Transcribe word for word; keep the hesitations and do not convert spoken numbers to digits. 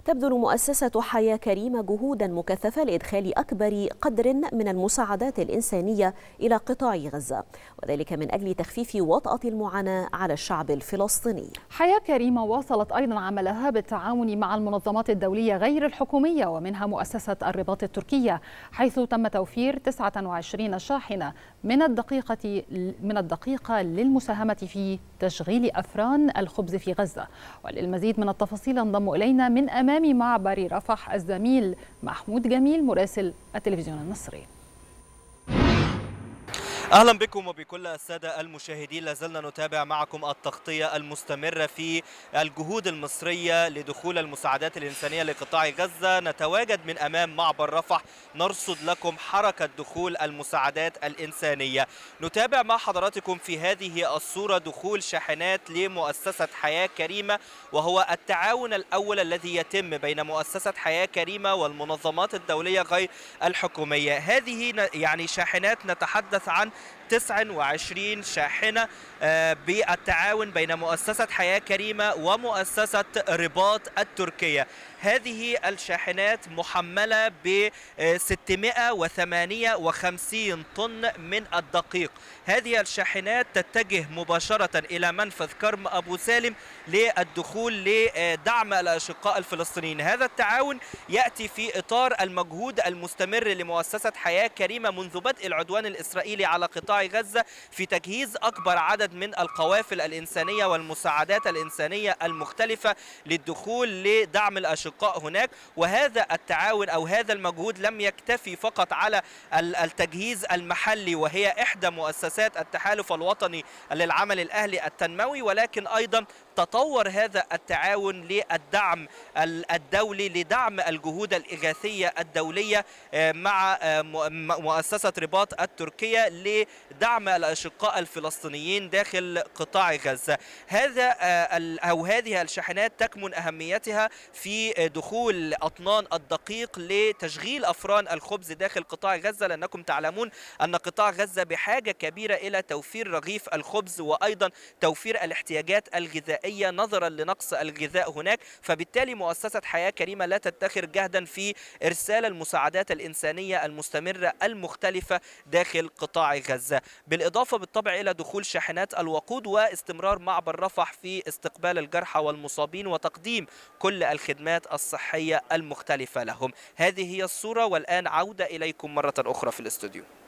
تبذل مؤسسة حياة كريمة جهودا مكثفة لإدخال أكبر قدر من المساعدات الإنسانية إلى قطاع غزة، وذلك من أجل تخفيف وطأة المعاناة على الشعب الفلسطيني. حياة كريمة واصلت أيضا عملها بالتعاون مع المنظمات الدولية غير الحكومية ومنها مؤسسة الرباط التركية، حيث تم توفير تسعة وعشرين شاحنة من الدقيقة من الدقيقة للمساهمة في تشغيل أفران الخبز في غزة. وللمزيد من التفاصيل انضم إلينا من أمام معبر رفح الزميل محمود جميل مراسل التلفزيون المصري. أهلا بكم وبكل السادة المشاهدين. لازلنا نتابع معكم التغطية المستمرة في الجهود المصرية لدخول المساعدات الإنسانية لقطاع غزة. نتواجد من أمام معبر رفح نرصد لكم حركة دخول المساعدات الإنسانية. نتابع مع حضراتكم في هذه الصورة دخول شاحنات لمؤسسة حياة كريمة، وهو التعاون الأول الذي يتم بين مؤسسة حياة كريمة والمنظمات الدولية غير الحكومية. هذه يعني شاحنات نتحدث عن تسعة وعشرين شاحنة بالتعاون بين مؤسسة حياة كريمة ومؤسسة رباط التركية. هذه الشاحنات محملة ب ستمائة وثمانية وخمسين طن من الدقيق. هذه الشاحنات تتجه مباشرة إلى منفذ كرم أبو سالم للدخول لدعم الأشقاء الفلسطينيين. هذا التعاون يأتي في إطار المجهود المستمر لمؤسسة حياة كريمة منذ بدء العدوان الإسرائيلي على قطاع غزة في تجهيز أكبر عدد من القوافل الإنسانية والمساعدات الإنسانية المختلفة للدخول لدعم الأشقاء هناك. وهذا التعاون أو هذا المجهود لم يكتفي فقط على التجهيز المحلي، وهي إحدى مؤسسات التحالف الوطني للعمل الأهلي التنموي، ولكن أيضا تطور هذا التعاون للدعم الدولي لدعم الجهود الإغاثية الدولية مع مؤسسة رباط التركية لدعم الأشقاء الفلسطينيين داخل قطاع غزة. هذا أو هذه الشاحنات تكمن أهميتها في دخول أطنان الدقيق لتشغيل أفران الخبز داخل قطاع غزة، لأنكم تعلمون أن قطاع غزة بحاجة كبيرة إلى توفير رغيف الخبز وأيضا توفير الاحتياجات الغذائية نظرا لنقص الغذاء هناك. فبالتالي مؤسسة حياة كريمة لا تدخر جهدا في إرسال المساعدات الإنسانية المستمرة المختلفة داخل قطاع غزة، بالإضافة بالطبع إلى دخول شاحنات الوقود واستمرار معبر رفح في استقبال الجرحى والمصابين وتقديم كل الخدمات الصحية المختلفة لهم. هذه هي الصورة، والآن عودة إليكم مرة أخرى في الاستوديو.